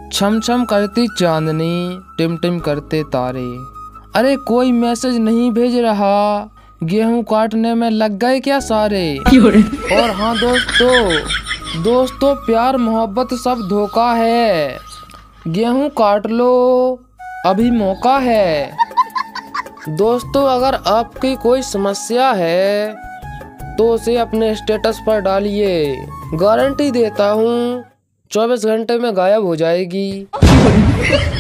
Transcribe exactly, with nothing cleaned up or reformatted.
छम छम करती चांदनी, टिम टिम करते तारे। अरे कोई मैसेज नहीं भेज रहा, गेहूं काटने में लग गए क्या सारे। और हाँ दोस्तों दोस्तों प्यार मोहब्बत सब धोखा है, गेहूं काट लो अभी मौका है। दोस्तों अगर आपकी कोई समस्या है तो उसे अपने स्टेटस पर डालिए, गारंटी देता हूँ चौबीस घंटे में गायब हो जाएगी।